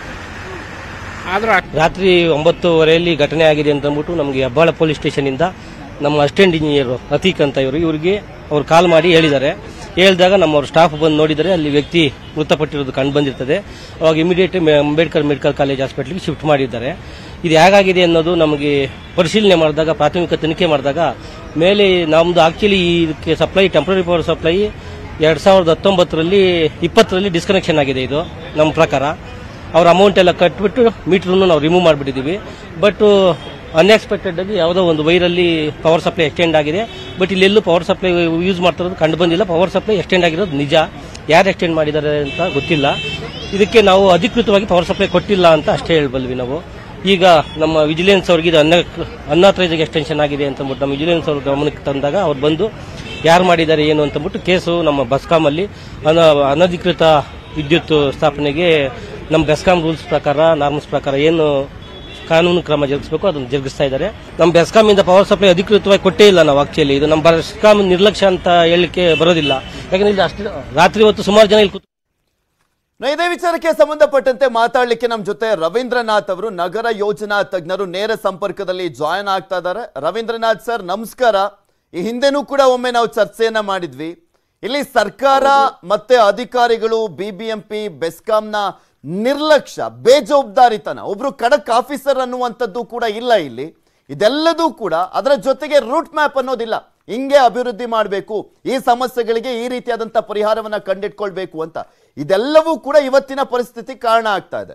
ಆದರೂ
ರಾತ್ರಿ ಒಂಬತ್ತುವರೆಯಲ್ಲಿ ಘಟನೆ ಆಗಿದೆ ಅಂತ ಅಂದ್ಬಿಟ್ಟು ನಮಗೆ ಹೆಬ್ಬಾಳ ಪೊಲೀಸ್ ಸ್ಟೇಷನಿಂದ ನಮ್ಮ ಅಸಿಸ್ಟೆಂಟ್ ಇಂಜಿನಿಯರ್ ಅತೀಕ್ ಅಂತ ಇವರು ಇವರಿಗೆ ಅವ್ರು ಕಾಲ್ ಮಾಡಿ ಹೇಳಿದ್ದಾರೆ. ಹೇಳಿದಾಗ ನಮ್ಮವ್ರ ಸ್ಟಾಫ್ ಬಂದು ನೋಡಿದರೆ ಅಲ್ಲಿ ವ್ಯಕ್ತಿ ಮೃತಪಟ್ಟಿರೋದು ಕಂಡು ಬಂದಿರ್ತದೆ. ಅವಾಗ ಇಮಿಡಿಯೇಟ್ ಅಂಬೇಡ್ಕರ್ ಮೆಡಿಕಲ್ ಕಾಲೇಜ್ ಹಾಸ್ಪಿಟ್ಲಿಗೆ ಶಿಫ್ಟ್ ಮಾಡಿದ್ದಾರೆ. ಇದು ಹೇಗಾಗಿದೆ ಅನ್ನೋದು ನಮಗೆ ಪರಿಶೀಲನೆ ಮಾಡಿದಾಗ, ಪ್ರಾಥಮಿಕ ತನಿಖೆ ಮಾಡಿದಾಗ ಮೇಲೆ ನಮ್ಮದು ಆಕ್ಚುಲಿ ಇದಕ್ಕೆ ಸಪ್ಲೈ ಟೆಂಪ್ರರಿ ಪವರ್ ಸಪ್ಲೈ ಎರಡು ಸಾವಿರದ ಹತ್ತೊಂಬತ್ತರಲ್ಲಿ ಇಪ್ಪತ್ತರಲ್ಲಿ ಡಿಸ್ಕನೆಕ್ಷನ್ ಆಗಿದೆ. ಇದು ನಮ್ಮ ಪ್ರಕಾರ ಅವ್ರ ಅಮೌಂಟ್ ಎಲ್ಲ ಕಟ್ಬಿಟ್ಟು ಮೀಟ್ರನ್ನು ನಾವು ರಿಮೂವ್ ಮಾಡಿಬಿಟ್ಟಿದ್ದೀವಿ. ಬಟ್ ಅನ್ಎಕ್ಸ್ಪೆಕ್ಟೆಡ್ ಆಗಿ ಯಾವುದೋ ಒಂದು ವೈರಲ್ಲಿ ಪವರ್ ಸಪ್ಲೈ ಎಕ್ಸ್ಟೆಂಡ್ ಆಗಿದೆ. ಬಟ್ ಇಲ್ಲೆಲ್ಲೂ ಪವರ್ ಸಪ್ಲೈ ಯೂಸ್ ಮಾಡ್ತಿರೋದು ಕಂಡು ಬಂದಿಲ್ಲ. ಪವರ್ ಸಪ್ಲೈ ಎಕ್ಸ್ಟೆಂಡ್ ಆಗಿರೋದು ನಿಜ. ಯಾರು ಎಕ್ಸ್ಟೆಂಡ್ ಮಾಡಿದ್ದಾರೆ ಅಂತ ಗೊತ್ತಿಲ್ಲ. ಇದಕ್ಕೆ ನಾವು ಅಧಿಕೃತವಾಗಿ ಪವರ್ ಸಪ್ಲೈ ಕೊಟ್ಟಿಲ್ಲ ಅಂತ ಅಷ್ಟೇ ಹೇಳಬಲ್ವಿ ನಾವು. ಈಗ ನಮ್ಮ ವಿಜಿಲೆನ್ಸ್ ಅವ್ರಿಗೆ ಇದು ಅನ್ನ ಅನ್ನಾಥರೈಸ್ಗೆ ಎಕ್ಸ್ಟೆನ್ಷನ್ ಆಗಿದೆ ಅಂತಂದ್ಬಿಟ್ಟು ನಮ್ಮ ವಿಜಿಲೆನ್ಸ್ ಅವ್ರ ಗಮನಕ್ಕೆ ತಂದಾಗ ಅವ್ರು ಬಂದು ಯಾರು ಮಾಡಿದ್ದಾರೆ ಏನು ಅಂತಂದ್ಬಿಟ್ಟು ಕೇಸು ನಮ್ಮ ಬೆಸ್ಕಾಮಲ್ಲಿ ಅನ ಅನಧಿಕೃತ ವಿದ್ಯುತ್ ಸ್ಥಾಪನೆಗೆ ನಮ್ಮ ಬೆಸ್ಕಾಂ ರೂಲ್ಸ್ ಪ್ರಕಾರ ನಾರ್ಮ್ಸ್ ಪ್ರಕಾರ ಏನು ಕಾನೂನು ಕ್ರಮ ಜರುಗಿಸಬೇಕು ಅದನ್ನು ಜರುಗಿಸ್ತಾ ಇದ್ದಾರೆ. ನಮ್ಮ ಬೆಸ್ಕಾಮಿಂದ ಪವರ್ ಸಪ್ಲೈ ಅಧಿಕೃತವಾಗಿ ಕೊಟ್ಟೇ ಇಲ್ಲ ನಾವು. ಆಕ್ಚುಲಿ ಇದು ನಮ್ಮ ಬೆಸ್ಕಾಂ ನಿರ್ಲಕ್ಷ್ಯ ಅಂತ ಹೇಳಲಿಕ್ಕೆ ಬರೋದಿಲ್ಲ. ಯಾಕಂದ್ರೆ ಇಲ್ಲಿ ಅಷ್ಟು ರಾತ್ರಿ ಹೊತ್ತು ಸುಮಾರು ಜನ ಇಲ್ಲಿ
ಇದೇ ವಿಚಾರಕ್ಕೆ ಸಂಬಂಧಪಟ್ಟಂತೆ ಮಾತಾಡಲಿಕ್ಕೆ ನಮ್ಮ ಜೊತೆ ರವೀಂದ್ರನಾಥ್ ಅವರು ನಗರ ಯೋಜನಾ ತಜ್ಞರು ನೇರ ಸಂಪರ್ಕದಲ್ಲಿ ಜಾಯಿನ್ ಆಗ್ತಾ ಇದ್ದಾರೆ. ರವೀಂದ್ರನಾಥ್ ಸರ್ ನಮಸ್ಕಾರ. ಈ ಹಿಂದೆನೂ ಕೂಡ ಒಮ್ಮೆ ನಾವು ಚರ್ಚೆಯನ್ನ ಮಾಡಿದ್ವಿ. ಇಲ್ಲಿ ಸರ್ಕಾರ ಮತ್ತೆ ಅಧಿಕಾರಿಗಳು ಬಿಬಿಎಂಪಿ ಬೆಸ್ಕಾಂನ ನಿರ್ಲಕ್ಷ್ಯ ಬೇಜವಾಬ್ದಾರಿತನ ಒಬ್ರು ಖಡಕ್ ಆಫೀಸರ್ ಅನ್ನುವಂಥದ್ದು ಕೂಡ ಇಲ್ಲ ಇಲ್ಲಿ. ಇದೆಲ್ಲದೂ ಕೂಡ ಅದರ ಜೊತೆಗೆ ರೂಟ್ ಮ್ಯಾಪ್ ಅನ್ನೋದಿಲ್ಲ. ಹಿಂಗೆ ಅಭಿವೃದ್ಧಿ ಮಾಡಬೇಕು, ಈ ಸಮಸ್ಯೆಗಳಿಗೆ ಈ ರೀತಿಯಾದಂಥ ಪರಿಹಾರವನ್ನ ಕಂಡಿಟ್ಕೊಳ್ಬೇಕು ಅಂತ. ಇದೆಲ್ಲವೂ ಕೂಡ ಇವತ್ತಿನ ಪರಿಸ್ಥಿತಿ ಕಾರಣ ಆಗ್ತಾ ಇದೆ.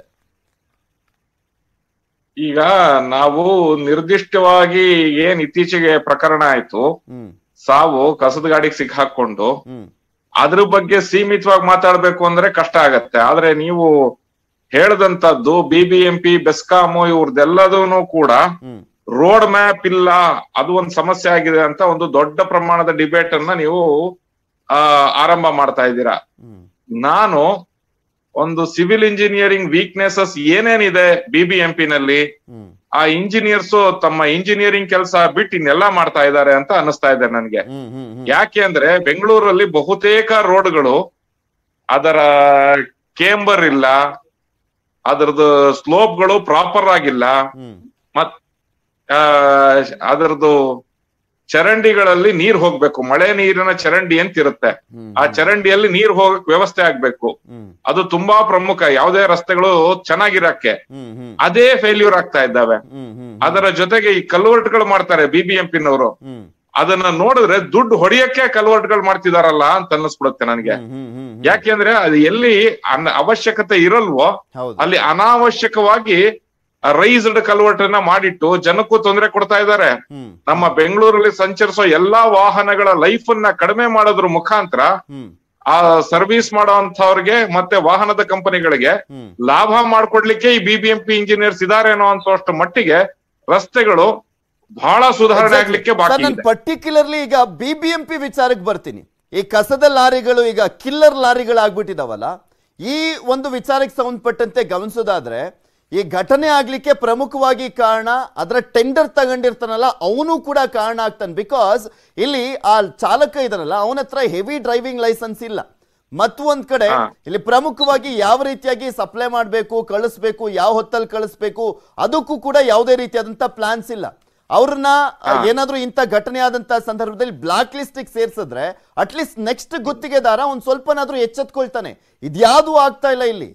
ಈಗ ನಾವು ನಿರ್ದಿಷ್ಟವಾಗಿ ಏನ್ ಇತ್ತೀಚೆಗೆ ಪ್ರಕರಣ ಆಯ್ತು, ಸಾವು ಕಸದ ಗಾಡಿಗೆ ಸಿಕ್ಕಾಕೊಂಡು ಅದ್ರ ಬಗ್ಗೆ ಸೀಮಿತವಾಗಿ ಮಾತಾಡ್ಬೇಕು ಅಂದ್ರೆ ಕಷ್ಟ ಆಗತ್ತೆ. ಆದ್ರೆ ನೀವು ಹೇಳ್ದಂತದ್ದು ಬಿಬಿಎಂಪಿ ಬೆಸ್ಕಾಮು ಇವ್ರದೆಲ್ಲದೂ ಕೂಡ ರೋಡ್ ಮ್ಯಾಪ್ ಇಲ್ಲ, ಅದು ಒಂದು ಸಮಸ್ಯೆ ಆಗಿದೆ ಅಂತ ಒಂದು ದೊಡ್ಡ ಪ್ರಮಾಣದ ಡಿಬೇಟ್ ಅನ್ನ ನೀವು ಆ ಆರಂಭ ಮಾಡ್ತಾ ಇದ್ದೀರಾ. ನಾನು ಒಂದು ಸಿವಿಲ್ ಇಂಜಿನಿಯರಿಂಗ್ ವೀಕ್ನೆಸಸ್ ಏನೇನಿದೆ ಬಿಬಿಎಂಪಿ ನಲ್ಲಿ, ಆ ಇಂಜಿನಿಯರ್ಸ್ ತಮ್ಮ ಇಂಜಿನಿಯರಿಂಗ್ ಕೆಲಸ ಬಿಟ್ಟು ಇನ್ನೆಲ್ಲಾ ಮಾಡ್ತಾ ಇದ್ದಾರೆ ಅಂತ ಅನಿಸ್ತಾ ಇದೆ ನನ್ಗೆ. ಯಾಕೆ ಅಂದ್ರೆ ಬೆಂಗಳೂರಲ್ಲಿ ಬಹುತೇಕ ರೋಡ್ಗಳು ಅದರ ಕೇಂಬರ್ ಇಲ್ಲ, ಅದರದ್ದು ಸ್ಲೋಪ್ಗಳು ಪ್ರಾಪರ್ ಆಗಿಲ್ಲ, ಮತ್ ಆ ಅದರದ್ದು ಚರಂಡಿಗಳಲ್ಲಿ ನೀರ್ ಹೋಗ್ಬೇಕು, ಮಳೆ ನೀರಿನ ಚರಂಡಿ ಅಂತ ಇರುತ್ತೆ, ಆ ಚರಂಡಿಯಲ್ಲಿ ನೀರ್ ಹೋಗಕ್ ವ್ಯವಸ್ಥೆ ಆಗ್ಬೇಕು. ಅದು ತುಂಬಾ ಪ್ರಮುಖ ಯಾವುದೇ ರಸ್ತೆಗಳು ಚೆನ್ನಾಗಿರಕ್ಕೆ. ಅದೇ ಫೇಲ್ಯೂರ್ ಆಗ್ತಾ ಇದ್ದಾವೆ. ಅದರ ಜೊತೆಗೆ ಈ ಕಲ್ವರ್ಟ್ಗಳು ಮಾಡ್ತಾರೆ ಬಿಬಿಎಂಪಿನವರು, ಅದನ್ನ ನೋಡಿದ್ರೆ ದುಡ್ಡು ಹೊಡಿಯಕ್ಕೆ ಕಲ್ವರ್ಟ್ಗಳು ಮಾಡ್ತಿದಾರಲ್ಲ ಅಂತ ಅನ್ನಿಸ್ಬಿಡುತ್ತೆ ನನಗೆ. ಯಾಕೆಂದ್ರೆ ಅದು ಎಲ್ಲಿ ಅವಶ್ಯಕತೆ ಇರಲ್ವೋ ಅಲ್ಲಿ ಅನಾವಶ್ಯಕವಾಗಿ ರೈಸ್ಡ್ ಕಲ್ವರ್ಟ್ ಅನ್ನ ಮಾಡಿಟ್ಟು ಜನಕ್ಕೂ ತೊಂದರೆ ಕೊಡ್ತಾ ಇದ್ದಾರೆ. ನಮ್ಮ ಬೆಂಗಳೂರಲ್ಲಿ ಸಂಚರಿಸೋ ಎಲ್ಲಾ ವಾಹನಗಳ ಲೈಫ್ ಅನ್ನ ಕಡಿಮೆ ಮಾಡೋದ್ರ ಮುಖಾಂತರ ಆ ಸರ್ವಿಸ್ ಮಾಡೋಂಥವ್ರಿಗೆ ಮತ್ತೆ ವಾಹನದ ಕಂಪನಿಗಳಿಗೆ ಲಾಭ ಮಾಡ್ಕೊಡ್ಲಿಕ್ಕೆ ಈ ಬಿಬಿಎಂಪಿ ಇಂಜಿನಿಯರ್ಸ್ ಇದಾರೇನೋ ಅಂತ ಮಟ್ಟಿಗೆ ರಸ್ತೆಗಳು ಬಹಳ ಸುಧಾರಣೆ ಆಗ್ಲಿಕ್ಕೆ ಬಾಕಿ ಇದೆ.
ಪರ್ಟಿಕ್ಯುಲರ್ಲಿ ಈಗ ಬಿಬಿಎಂಪಿ ವಿಚಾರಕ್ಕೆ ಬರ್ತೀನಿ. ಈ ಕಸದ ಲಾರಿಗಳು ಈಗ ಕಿಲ್ಲರ್ ಲಾರಿಗಳಾಗ್ಬಿಟ್ಟಿದಾವಲ್ಲ, ಈ ಒಂದು ವಿಚಾರಕ್ಕೆ ಸಂಬಂಧಪಟ್ಟಂತೆ ಗಮನಿಸೋದಾದ್ರೆ ಈ ಘಟನೆ ಆಗ್ಲಿಕ್ಕೆ ಪ್ರಮುಖವಾಗಿ ಕಾರಣ ಅದರ ಟೆಂಡರ್ ತಗೊಂಡಿರ್ತಾನಲ್ಲ ಅವನು ಕೂಡ ಕಾರಣ ಆಗ್ತಾನೆ. ಬಿಕಾಸ್ ಇಲ್ಲಿ ಆ ಚಾಲಕ ಇದನ್ನಲ್ಲ ಅವನ ಹತ್ರ ಹೆವಿ ಡ್ರೈವಿಂಗ್ ಲೈಸೆನ್ಸ್ ಇಲ್ಲ. ಮತ್ತೊಂದ್ ಕಡೆ ಇಲ್ಲಿ ಪ್ರಮುಖವಾಗಿ ಯಾವ ರೀತಿಯಾಗಿ ಸಪ್ಲೈ ಮಾಡಬೇಕು, ಕಳಿಸ್ಬೇಕು, ಯಾವ ಹೊತ್ತಲ್ಲಿ ಕಳಿಸ್ಬೇಕು ಅದಕ್ಕೂ ಕೂಡ ಯಾವುದೇ ರೀತಿಯಾದಂತ ಪ್ಲಾನ್ಸ್ ಇಲ್ಲ. ಅವ್ರನ್ನ ಏನಾದ್ರೂ ಇಂಥ ಘಟನೆ ಆದಂತ ಸಂದರ್ಭದಲ್ಲಿ ಬ್ಲಾಕ್ ಲಿಸ್ಟ್ ಸೇರ್ಸಿದ್ರೆ ಅಟ್ಲೀಸ್ಟ್ ನೆಕ್ಸ್ಟ್ ಗುತ್ತಿಗೆದಾರ ಒಂದ್ ಸ್ವಲ್ಪನಾದ್ರೂ ಎಚ್ಚೆತ್ಕೊಳ್ತಾನೆ. ಇದ್ಯಾವುದು ಆಗ್ತಾ ಇಲ್ಲ ಇಲ್ಲಿ.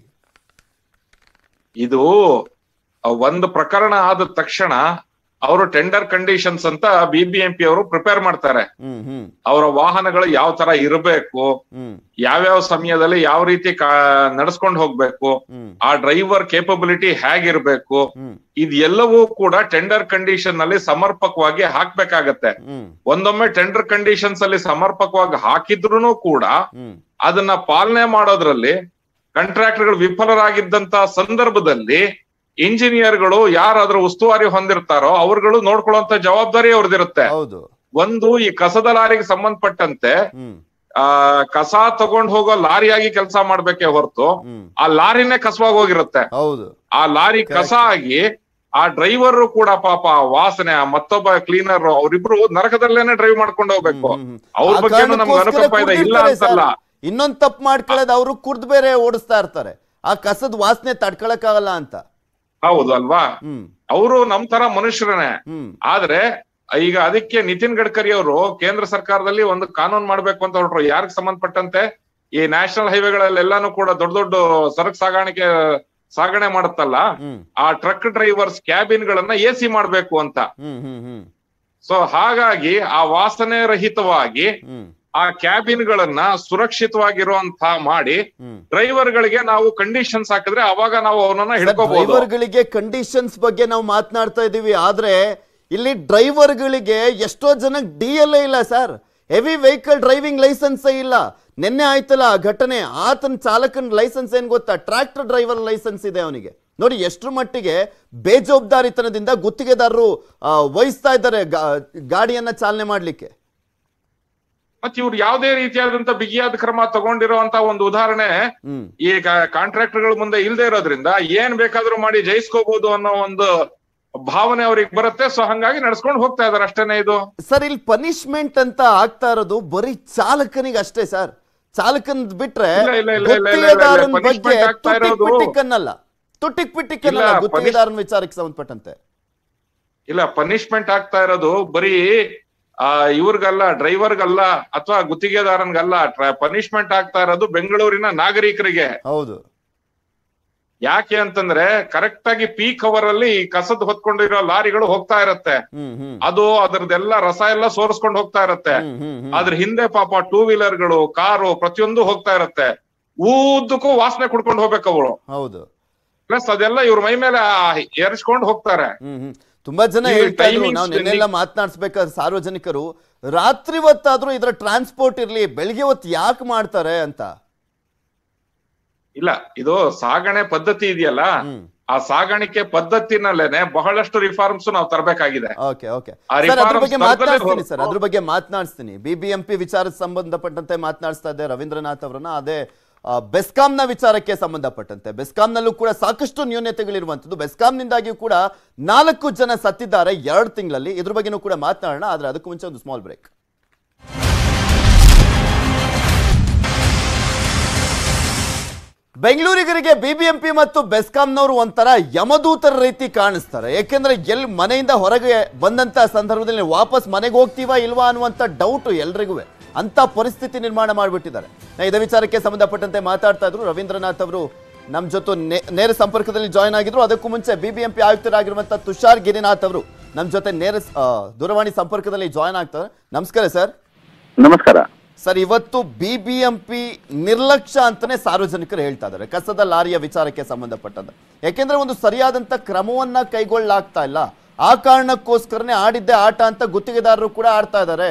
ಇದು ಒಂದು ಪ್ರಕರಣ ಆದ ತಕ್ಷಣ ಅವರು ಟೆಂಡರ್ ಕಂಡೀಷನ್ಸ್ ಅಂತ ಬಿಬಿಎಂಪಿ ಅವರು ಪ್ರಿಪೇರ್ ಮಾಡ್ತಾರೆ. ಅವರ ವಾಹನಗಳು ಯಾವ ತರ ಇರಬೇಕು, ಯಾವ್ಯಾವ ಸಮಯದಲ್ಲಿ ಯಾವ ರೀತಿ ನಡ್ಸ್ಕೊಂಡು ಹೋಗ್ಬೇಕು, ಆ ಡ್ರೈವರ್ ಕೇಪಬಿಲಿಟಿ ಹೇಗಿರ್ಬೇಕು, ಇದೆಲ್ಲವೂ ಕೂಡ ಟೆಂಡರ್ ಕಂಡೀಷನ್ ನಲ್ಲಿ ಸಮರ್ಪಕವಾಗಿ ಹಾಕ್ಬೇಕಾಗತ್ತೆ. ಒಂದೊಮ್ಮೆ ಟೆಂಡರ್ ಕಂಡೀಷನ್ಸ್ ಅಲ್ಲಿ ಸಮರ್ಪಕವಾಗಿ ಹಾಕಿದ್ರು ಕೂಡ ಅದನ್ನ ಪಾಲನೆ ಮಾಡೋದ್ರಲ್ಲಿ ಕಾಂಟ್ರಾಕ್ಟರ್ಗಳು ವಿಫಲರಾಗಿದ್ದಂತ ಸಂದರ್ಭದಲ್ಲಿ ಇಂಜಿನಿಯರ್ಗಳು ಯಾರಾದ್ರೂ ಉಸ್ತುವಾರಿ ಹೊಂದಿರ್ತಾರೋ ಅವ್ರುಗಳು ನೋಡ್ಕೊಳ್ಳುವಂತ ಜವಾಬ್ದಾರಿ ಅವ್ರದಿರುತ್ತೆ. ಒಂದು ಈ ಕಸದ ಲಾರಿಗೆ ಸಂಬಂಧಪಟ್ಟಂತೆ ಆ ಕಸ ತಗೊಂಡ್ ಹೋಗೋ ಲಾರಿಯಾಗಿ ಕೆಲಸ ಮಾಡ್ಬೇಕೆ ಹೊರತು ಆ ಲಾರಿನೇ ಕಸವಾಗಿ ಹೋಗಿರುತ್ತೆ. ಆ ಲಾರಿ ಕಸ ಆಗಿ ಆ ಡ್ರೈವರ್ ಕೂಡ ಪಾಪ ವಾಸನೆ, ಮತ್ತೊಬ್ಬ ಕ್ಲೀನರ್ ಅವ್ರಿಬ್ರು ನರಕದಲ್ಲೇನೆ ಡ್ರೈವ್ ಮಾಡ್ಕೊಂಡು ಹೋಗ್ಬೇಕು. ಅವ್ರ ಬಗ್ಗೆ ನಮ್ಗೆ ಅನುಕಂಪ ಇದೆ, ಇಲ್ಲ ಅಂತಲ್ಲ.
ಇನ್ನೊಂದ್ ತಪ್ಪು ಮಾಡ್ಕೊಳ್ಳೋದು ಅವರು ಕುರ್ದ್ ಬೇರೆ ಓಡಿಸ್ತಾ ಇರ್ತಾರೆ, ಆ ಕಸದ ವಾಸನೆ ತಡ್ಕೊಳಕ್ಕಾಗಲ್ಲ ಅಂತ.
ಹೌದು ಅಲ್ವಾ? ಅವರು ನಮ್ ತರ ಮನುಷ್ಯರೇ. ಆದ್ರೆ ಈಗ ಅದಕ್ಕೆ ನಿತಿನ್ ಗಡ್ಕರಿ ಅವರು ಕೇಂದ್ರ ಸರ್ಕಾರದಲ್ಲಿ ಒಂದು ಕಾನೂನು ಮಾಡ್ಬೇಕು ಅಂತ ಹೊರಟ್ರು. ಯಾರಿಗೆ ಸಂಬಂಧಪಟ್ಟಂತೆ ಈ ನ್ಯಾಷನಲ್ ಹೈವೇಗಳಲ್ಲೆಲ್ಲಾನು ಕೂಡ ದೊಡ್ಡ ದೊಡ್ಡ ಸರಕು ಸಾಗಾಣಿಕೆ ಸಾಗಣೆ ಮಾಡುತ್ತಲ್ಲ, ಆ ಟ್ರಕ್ ಡ್ರೈವರ್ಸ್ ಕ್ಯಾಬಿನ್ ಗಳನ್ನ ಎ ಸಿ ಮಾಡ್ಬೇಕು ಅಂತ. ಸೊ ಹಾಗಾಗಿ ಆ ವಾಸನೆ ರಹಿತವಾಗಿ ಆ ಕ್ಯಾಬಿನ್ ಗಳನ್ನ ಸುರಕ್ಷಿತವಾಗಿರುವಂತ ಮಾಡಿ ಡ್ರೈವರ್ ಗಳಿಗೆ ನಾವು ಕಂಡೀಷನ್ಸ್ ಹಾಕಿದ್ರೆ ಅವಾಗ ನಾವು ಅವನನ್ನ ಹಿಡ್ಕೋಬಹುದು.
ಡ್ರೈವರ್ ಗಳಿಗೆ ಕಂಡೀಷನ್ಸ್ ಬಗ್ಗೆ ನಾವು ಮಾತನಾಡ್ತಾ ಇದೀವಿ, ಆದ್ರೆ ಇಲ್ಲಿ ಡ್ರೈವರ್ ಗಳಿಗೆ ಎಷ್ಟೋ ಜನ ಡಿ ಎಲ್ ಇಲ್ಲ ಸರ್. ಹೆವಿ ವೆಹಿಕಲ್ ಡ್ರೈವಿಂಗ್ ಲೈಸೆನ್ಸೇ ಇಲ್ಲ. ನಿನ್ನೆ ಆಯ್ತಲ್ಲ ಆ ಘಟನೆ, ಆತನ ಚಾಲಕನ ಲೈಸೆನ್ಸ್ ಏನ್ ಗೊತ್ತಾ, ಟ್ರ್ಯಾಕ್ಟರ್ ಡ್ರೈವರ್ ಲೈಸೆನ್ಸ್ ಇದೆ ಅವನಿಗೆ. ನೋಡಿ ಎಷ್ಟರ ಮಟ್ಟಿಗೆ ಬೇಜವಾಬ್ದಾರಿತನದಿಂದ ಗುತ್ತಿಗೆದಾರರು ವಹಿಸ್ತಾ ಇದ್ದಾರೆ ಗಾಡಿಯನ್ನ ಚಾಲನೆ ಮಾಡ್ಲಿಕ್ಕೆ.
ಮತ್ತೆ ಇವ್ರು ಯಾವುದೇ ರೀತಿಯಾದಂತ ಬಿಗಿಯಾದ ಕ್ರಮ ತಗೊಂಡಿರುವಂತ ಒಂದು ಉದಾಹರಣೆ ಈ ಕಾಂಟ್ರಾಕ್ಟರ್ಗಳ ಮುಂದೆ ಇಲ್ಲದೆ ಇರೋದ್ರಿಂದ ಏನ್ ಬೇಕಾದ್ರೂ ಮಾಡಿ ಜಯಿಸ್ಕೋಬಹುದು ಅನ್ನೋ ಒಂದು ಭಾವನೆ ಅವ್ರಿಗೆ ಬರುತ್ತೆ. ಸೊ ಹಂಗಾಗಿ ನಡ್ಸ್ಕೊಂಡು ಹೋಗ್ತಾ ಇದಾರೆ ಅಷ್ಟೇನೆ. ಇದು
ಸರ್ ಇಲ್ಲಿ ಪನಿಷ್ಮೆಂಟ್ ಅಂತ ಆಗ್ತಾ ಇರೋದು ಬರೀ ಚಾಲಕನಿಗೆ ಅಷ್ಟೇ ಸರ್. ಚಾಲಕನ್ ಬಿಟ್ರೆ ಗುತ್ತಿಗೆದಾರನ ಬಗ್ಗೆ ತುಟಿಕ್ ಪಿಟ್ಟಿಕ್ಕನ್ನಲ್ಲ ತುಟಿಕ್ ಪಿಟ್ಟಿಕ್ಕನ್ನಲ್ಲ ಗುತ್ತಿಗೆದಾರನ ವಿಚಾರಕ್ಕೆ ಸಂಬಂಧಪಟ್ಟಂತೆ
ಇಲ್ಲ. ಪನಿಷ್ಮೆಂಟ್ ಆಗ್ತಾ ಇರೋದು ಬರೀ ಆ ಇವ್ರಿಗಲ್ಲ, ಡ್ರೈವರ್ಗಲ್ಲ ಅಥವಾ ಗುತ್ತಿಗೆದಾರನ್ಗಲ್ಲ. ಪನಿಷ್ಮೆಂಟ್ ಆಗ್ತಾ ಇರೋದು ಬೆಂಗಳೂರಿನ ನಾಗರಿಕರಿಗೆ.
ಹೌದು.
ಯಾಕೆ ಅಂತಂದ್ರೆ ಕರೆಕ್ಟ್ ಆಗಿ ಪೀಕ್ ಅವರ್ ಅಲ್ಲಿ ಕಸದ್ ಹೊತ್ಕೊಂಡಿರೋ ಲಾರಿಗಳು ಹೋಗ್ತಾ ಇರತ್ತೆ. ಅದು ಅದ್ರದ್ದೆಲ್ಲ ರಸ ಎಲ್ಲ ಸೋರಿಸ್ಕೊಂಡು ಹೋಗ್ತಾ ಇರತ್ತೆ. ಅದ್ರ ಹಿಂದೆ ಪಾಪ ಟೂ ವೀಲರ್ಗಳು, ಕಾರು ಪ್ರತಿಯೊಂದು ಹೋಗ್ತಾ ಇರತ್ತೆ. ಊದ್ದಕ್ಕೂ ವಾಸನೆ ಕುಡ್ಕೊಂಡು ಹೋಗ್ಬೇಕು ಅವಳು.
ಹೌದು.
ಪ್ಲಸ್ ಅದೆಲ್ಲ ಇವ್ರ ಮೈ ಮೇಲೆ ಏರಿಸ್ಕೊಂಡು ಹೋಗ್ತಾರೆ.
ತುಂಬಾ ಜನ ಹೇಳ್ತಾ ಇದ್ರು, ನಾವು ನಿನ್ನೆಲ್ಲ ಮಾತನಾಡ್ಸ್ಬೇಕಾದ್ರೆ ಸಾರ್ವಜನಿಕರು, ರಾತ್ರಿ ಹೊತ್ತಾದ್ರೂ ಇದರ ಟ್ರಾನ್ಸ್ಪೋರ್ಟ್ ಇರ್ಲಿ, ಬೆಳಿಗ್ಗೆ ಹೊತ್ತು ಯಾಕೆ ಮಾಡ್ತಾರೆ ಅಂತ.
ಇಲ್ಲ, ಇದು ಸಾಗಣೆ ಪದ್ಧತಿ ಇದೆಯಲ್ಲ, ಆ ಸಾಗಾಣಿಕೆ ಪದ್ಧತಿನಲ್ಲೇನೆ ಬಹಳಷ್ಟು ರಿಫಾರ್ಮ್ಸ್ ನಾವು ತರಬೇಕಾಗಿದೆ.
ಓಕೆ ಓಕೆ ಸರ್, ಅದ್ರ ಬಗ್ಗೆ ಮಾತನಾಡ್ತೀನಿ ಸರ್ ಅದ್ರ ಬಗ್ಗೆ ಮಾತನಾಡ್ತೀನಿ ಬಿಬಿಎಂಪಿ ವಿಚಾರಕ್ಕೆ ಸಂಬಂಧಪಟ್ಟಂತೆ ಮಾತನಾಡಿಸ್ತಾ ಇದ್ದೆ ರವೀಂದ್ರನಾಥ್ ಅವರನ್ನ. ಅದೇ ಬೆಸ್ಕಾಂನ ವಿಚಾರಕ್ಕೆ ಸಂಬಂಧಪಟ್ಟಂತೆ ಬೆಸ್ಕಾಂನಲ್ಲೂ ಕೂಡ ಸಾಕಷ್ಟು ನ್ಯೂನತೆಗಳಿರುವಂತದ್ದು. ಬೆಸ್ಕಾಂನಿಂದಾಗಿಯೂ ಕೂಡ ನಾಲ್ಕು ಜನ ಸತ್ತಿದ್ದಾರೆ ಎರಡು ತಿಂಗಳಲ್ಲಿ. ಇದ್ರ ಬಗ್ಗೆನೂ ಕೂಡ ಮಾತನಾಡೋಣ, ಆದ್ರೆ ಅದಕ್ಕೂ ಮುಂಚೆ ಒಂದು ಸ್ಮಾಲ್ ಬ್ರೇಕ್. ಬೆಂಗಳೂರಿಗರಿಗೆ ಬಿಬಿಎಂಪಿ ಮತ್ತು ಬೆಸ್ಕಾಂನವರು ಒಂಥರ ಯಮದೂತರ ರೀತಿ ಕಾಣಿಸ್ತಾರೆ. ಯಾಕೆಂದ್ರೆ ಎಲ್ಲಿ ಮನೆಯಿಂದ ಹೊರಗೆ ಬಂದಂತ ಸಂದರ್ಭದಲ್ಲಿ ವಾಪಸ್ ಮನೆಗೆ ಹೋಗ್ತೀವಾ ಇಲ್ವಾ ಅನ್ನುವಂಥ ಡೌಟ್ ಎಲ್ರಿಗೂ ಅಂತ ಪರಿಸ್ಥಿತಿ ನಿರ್ಮಾಣ ಮಾಡಿಬಿಟ್ಟಿದ್ದಾರೆ. ಇದೇ ವಿಚಾರಕ್ಕೆ ಸಂಬಂಧಪಟ್ಟಂತೆ ಮಾತಾಡ್ತಾ ಇದ್ರು ರವೀಂದ್ರನಾಥ್ ಅವರು ನಮ್ಮ ಜೊತೆ ನೇರ ಸಂಪರ್ಕದಲ್ಲಿ ಜಾಯ್ನ್ ಆಗಿದ್ರು. ಅದಕ್ಕೂ ಮುಂಚೆ ಬಿಬಿಎಂಪಿ ಆಯುಕ್ತರಾಗಿರುವಂತಹ ತುಷಾರ್ ಗಿರಿನಾಥ್ ಅವರು ನಮ್ಮ ಜೊತೆ ನೇರ ದೂರವಾಣಿ ಸಂಪರ್ಕದಲ್ಲಿ ಜಾಯ್ನ್ ಆಗ್ತಾರೆ. ನಮಸ್ಕಾರ ಸರ್.
ನಮಸ್ಕಾರ
ಸರ್, ಇವತ್ತು ಬಿಬಿಎಂಪಿ ನಿರ್ಲಕ್ಷ್ಯ ಅಂತಾನೆ ಸಾರ್ವಜನಿಕರು ಹೇಳ್ತಾ ಇದ್ದಾರೆ ಕಸದ ಲಾರಿಯ ವಿಚಾರಕ್ಕೆ ಸಂಬಂಧಪಟ್ಟಂತೆ. ಯಾಕೆಂದ್ರೆ ಒಂದು ಸರಿಯಾದಂತ ಕ್ರಮವನ್ನ ಕೈಗೊಳ್ಳಲಾಗ್ತಾ ಇಲ್ಲ. ಆ ಕಾರಣಕ್ಕೋಸ್ಕರನೇ ಆಡಿದ್ದೆ ಆಟ ಅಂತ ಗುತ್ತಿಗೆದಾರರು ಕೂಡ ಆಡ್ತಾ ಇದ್ದಾರೆ.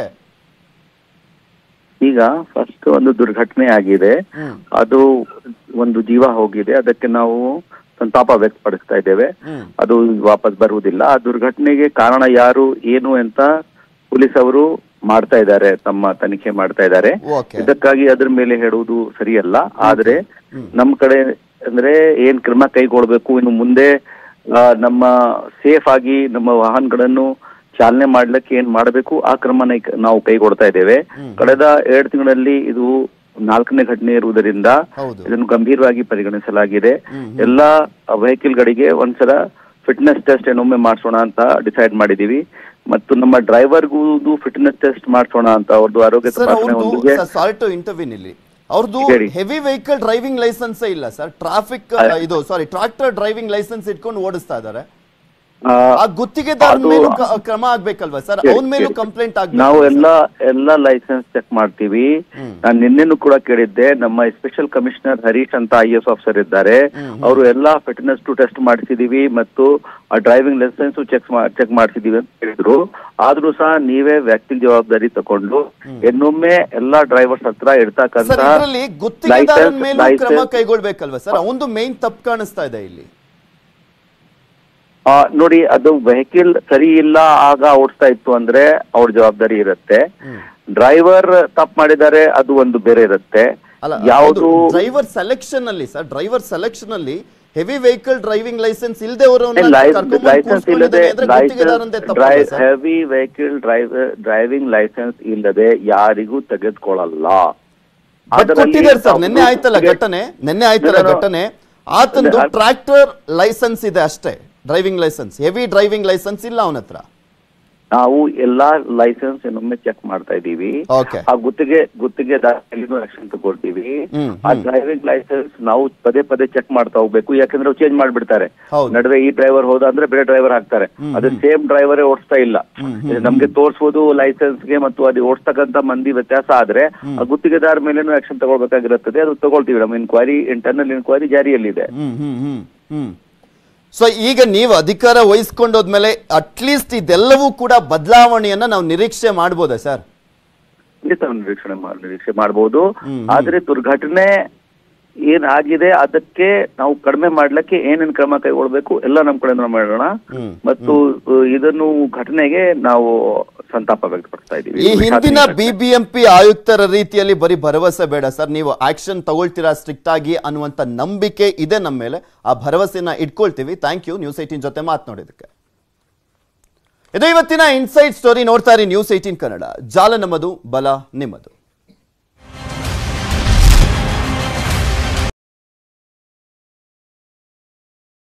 ಈಗ ಫಸ್ಟ್ ಒಂದು ದುರ್ಘಟನೆ ಆಗಿದೆ, ಅದು ಒಂದು ಜೀವ ಹೋಗಿದೆ, ಅದಕ್ಕೆ ನಾವು ಸಂತಾಪ ವ್ಯಕ್ತಪಡಿಸ್ತಾ ಇದ್ದೇವೆ. ಅದು ವಾಪಸ್ ಬರುವುದಿಲ್ಲ. ಆ ದುರ್ಘಟನೆಗೆ ಕಾರಣ ಯಾರು ಏನು ಅಂತ ಪೊಲೀಸ್ ಅವರು ಮಾಡ್ತಾ ಇದ್ದಾರೆ, ತಮ್ಮ ತನಿಖೆ ಮಾಡ್ತಾ ಇದ್ದಾರೆ. ಇದಕ್ಕಾಗಿ ಅದ್ರ ಮೇಲೆ ಹೇಳುವುದು ಸರಿಯಲ್ಲ. ಆದ್ರೆ ನಮ್ ಕಡೆ ಅಂದ್ರೆ ಏನ್ ಕ್ರಮ ಕೈಗೊಳ್ಬೇಕು, ಇನ್ನು ಮುಂದೆ ನಮ್ಮ ಸೇಫ್ ಆಗಿ ನಮ್ಮ ವಾಹನಗಳನ್ನು ಚಾಲನೆ ಮಾಡ್ಲಿಕ್ಕೆ ಏನ್ ಮಾಡಬೇಕು ಆ ಕ್ರಮನ ನಾವು ಕೈಗೊಳ್ತಾ ಇದ್ದೇವೆ. ಕಳೆದ ಎರಡು ತಿಂಗಳಲ್ಲಿ ಇದು ನಾಲ್ಕನೇ ಘಟನೆ ಇರುವುದರಿಂದ ಇದನ್ನು ಗಂಭೀರವಾಗಿ ಪರಿಗಣಿಸಲಾಗಿದೆ. ಎಲ್ಲಾ ವೆಹಿಕಲ್ ಗಳಿಗೆ ಒಂದ್ಸಲ ಫಿಟ್ನೆಸ್ ಟೆಸ್ಟ್ ಏನೊಮ್ಮೆ ಮಾಡಿಸೋಣ ಅಂತ ಡಿಸೈಡ್ ಮಾಡಿದೀವಿ. ಮತ್ತು ನಮ್ಮ ಡ್ರೈವರ್ಗೂ ಫಿಟ್ನೆಸ್ ಟೆಸ್ಟ್ ಮಾಡಿಸೋಣ ಅಂತ ಅವ್ರದ್ದು ಆರೋಗ್ಯ ತಪಾಸಣೆ.
ಸಾರಿ ಟು ಇಂಟರ್ವ್ಯೂನ್ ಇಲ್ಲಿ, ಅವ್ರದ್ದು ಹೆವಿ ವೆಹಿಕಲ್ ಡ್ರೈವಿಂಗ್ ಲೈಸೆನ್ಸ್ ಇಲ್ಲ ಸರ್. ಟ್ರಾಫಿಕ್ ಇದು ಸಾರಿ ಟ್ರಾಕ್ಟರ್ ಡ್ರೈವಿಂಗ್ ಲೈಸೆನ್ಸ್ ಇಟ್ಕೊಂಡು ಓಡಿಸ್ತಾ ಇದ್ದಾರೆ. ಆ ಗುತ್ತಿಗೆದಾರ ಮೇಲೂ ಕ್ರಮ ಆಗ್ಬೇಕಲ್ವಾ ಸರ್? ಅವನ ಮೇಲೂ ಕಂಪ್ಲೇಂಟ್ ಆಗ್ಬೇಕು.
ನಾವು ಎಲ್ಲಾ ಎಲ್ಲಾ ಲೈಸೆನ್ಸ್ ಚೆಕ್ ಮಾಡ್ತೀವಿ. ನಾನು ನಿನ್ನೆನೂ ಕೂಡ ಕೇಳಿದ್ದೆ, ನಮ್ಮ ಸ್ಪೆಷಲ್ ಕಮಿಷನರ್ ಹರೀಶ್ ಅಂತ ಐ ಎಸ್ ಆಫೀಸರ್ ಇದ್ದಾರೆ, ಅವರು ಎಲ್ಲಾ ಫಿಟ್ನೆಸ್ ಟು ಟೆಸ್ಟ್ ಮಾಡಿಸಿದೀವಿ ಮತ್ತು ಆ ಡ್ರೈವಿಂಗ್ ಲೈಸೆನ್ಸ್ ಚೆಕ್ ಚೆಕ್ ಮಾಡಿಸಿದೀವಿ ಅಂತ ಹೇಳಿದ್ರು. ಆದ್ರೂ ಸಹ ನೀವೇ ವ್ಯಕ್ತಿ ಜವಾಬ್ದಾರಿ ತಗೊಂಡು ಇನ್ನೊಮ್ಮೆ ಎಲ್ಲಾ ಡ್ರೈವರ್ಸ್ ಹತ್ರ ಇರ್ತಕ್ಕಂಥ
ಗುತ್ತಿಗೆದಾರನ ಮೇಲೂ ಕ್ರಮ ಕೈಗೊಳ್ಬೇಕಲ್ವಾ ಸರ್? ಅವೊಂದು ಮೇನ್ ತಪ್ಪು ಕಾಣಿಸ್ತಾ ಇದೆ ಇಲ್ಲಿ.
ನೋಡಿ, ಅದು ವೆಹಿಕಲ್ ಸರಿ ಇಲ್ಲ ಆಗ ಓಡಿಸ್ತಾ ಇತ್ತು ಅಂದ್ರೆ ಅವ್ರ ಜವಾಬ್ದಾರಿ ಇರುತ್ತೆ. ಡ್ರೈವರ್ ತಪ್ಪು ಮಾಡಿದ್ದಾರೆ ಅದು ಒಂದು ಬೇರೆ ಇರುತ್ತೆ. ಯಾವುದು
ಡ್ರೈವರ್ ಸೆಲೆಕ್ಷನ್ ಅಲ್ಲಿ ಸರ್, ಡ್ರೈವರ್ ಸೆಲೆಕ್ಷನ್ ಅಲ್ಲಿ ಹೆವಿ ವೆಹಿಕಲ್ ಡ್ರೈವಿಂಗ್ ಲೈಸೆನ್ಸ್ ಇಲ್ಲದೆ
ಲೈಸೆನ್ಸ್ ಇಲ್ಲದೆ heavy vehicle driver driving licence ಇಲ್ಲದೆ ಯಾರಿಗೂ ತೆಗೆದುಕೊಳ್ಳಲ್ಲ.
ಸರ್ ನಿನ್ನೆ ಆಯ್ತಲ್ಲ ಘಟನೆ, ನಿನ್ನೆ ಆಯ್ತಲ್ಲ ಘಟನೆ, ಆತಂದು ಟ್ರ್ಯಾಕ್ಟರ್ ಲೈಸೆನ್ಸ್ ಇದೆ ಅಷ್ಟೇ, driving licence, heavy driving licence ಇಲ್ಲ ಅವನ ಹತ್ರ.
ನಾವು ಎಲ್ಲಾ ಲೈಸೆನ್ಸ್ ಇನ್ನೊಮ್ಮೆ ಚೆಕ್ ಮಾಡ್ತಾ ಇದೀವಿ. ಆ ಗುತ್ತಿಗೆ ಗುತ್ತಿಗೆದಾರರಿಗೂ ಆಕ್ಷನ್ ತಗೊಳ್ತೀವಿ. ಆ ಡ್ರೈವಿಂಗ್ ಲೈಸೆನ್ಸ್ ನಾವು ಪದೇ ಪದೇ ಚೆಕ್ ಮಾಡ್ತಾ ಹೋಗ್ಬೇಕು. ಯಾಕಂದ್ರೆ ಚೇಂಜ್ ಮಾಡ್ಬಿಡ್ತಾರೆ ನಡುವೆ. ಈ ಡ್ರೈವರ್ ಹೋದ ಅಂದ್ರೆ ಬೇರೆ ಡ್ರೈವರ್ ಹಾಕ್ತಾರೆ, ಅದು ಸೇಮ್ ಡ್ರೈವರೇ ಓಡಿಸ್ತಾ ಇಲ್ಲ. ನಮ್ಗೆ ತೋರಿಸಬಹುದು ಲೈಸೆನ್ಸ್ಗೆ ಮತ್ತು ಅದು ಓಡಿಸ್ತಕ್ಕಂತ ಮಂದಿ ವ್ಯತ್ಯಾಸ ಆದ್ರೆ ಆ ಗುತ್ತಿಗೆದಾರ ಮೇಲೇನು ಆಕ್ಷನ್ ತಗೊಳ್ಬೇಕಾಗಿರುತ್ತದೆ. ಅದು ತಗೊಳ್ತೀವಿ. ನಮ್ಮ ಇನ್ಕ್ವೈರಿ ಇಂಟರ್ನಲ್ ಇನ್ಕ್ವೈರಿ ಜಾರಿಯಲ್ಲಿದೆ.
ಸೊ ಈಗ ನೀವು ಅಧಿಕಾರ ವಹಿಸ್ಕೊಂಡೋದ್ಮೇಲೆ ಅಟ್ಲೀಸ್ಟ್ ಇದೆಲ್ಲವೂ ಕೂಡ ಬದಲಾವಣೆಯನ್ನ ನಾವು ನಿರೀಕ್ಷೆ ಮಾಡ್ಬೋದಾ ಸರ್?
ಖಂಡಿತ ನಿರೀಕ್ಷಣೆ ಮಾಡ್- ನಿರೀಕ್ಷೆ ಮಾಡಬಹುದು. ಆದ್ರೆ ದುರ್ಘಟನೆ ಏನಾಗಿದೆ ಅದಕ್ಕೆ ನಾವು ಕಡಿಮೆ ಮಾಡ್ಲಿಕ್ಕೆ ಏನೇನ್ ಕ್ರಮ ಕೈಗೊಳ್ಬೇಕು ಎಲ್ಲ ನಮ್ ಕಡೆಯಿಂದ ಮಾಡೋಣ. ಮತ್ತು ಇದನ್ನು ಘಟನೆಗೆ ನಾವು ಸಂತಾಪ ವ್ಯಕ್ತಪಡಿಸ್ತಾ
ಈ
ಇದ್ದೀವಿ.
ಹಿಂದಿನ ಬಿಬಿಎಂಪಿ ಆಯುಕ್ತರ ರೀತಿಯಲ್ಲಿ ಬರೀ ಭರವಸೆ ಬೇಡ ಸರ್, ನೀವು ಆಕ್ಷನ್ ತಗೊಳ್ತೀರಾ ಸ್ಟ್ರಿಕ್ಟ್ ಆಗಿ ಅನ್ನುವಂತ ನಂಬಿಕೆ ಇದೆ ನಮ್ಮ ಮೇಲೆ. ಆ ಭರವಸೆನ ಇಟ್ಕೊಳ್ತೀವಿ. ಥ್ಯಾಂಕ್ ಯು ನ್ಯೂಸ್ ಏಟೀನ್ ಜೊತೆ ಮಾತನಾಡಿದಕ್ಕೆ. ಇದು ಇವತ್ತಿನ ಇನ್ಸೈಡ್ ಸ್ಟೋರಿ. ನೋಡ್ತಾ ಇರಿ ನ್ಯೂಸ್ ಏಟೀನ್ ಕನ್ನಡ. ಜಾಲ ನಮ್ಮದು, ಬಲ ನಿಮ್ಮದು.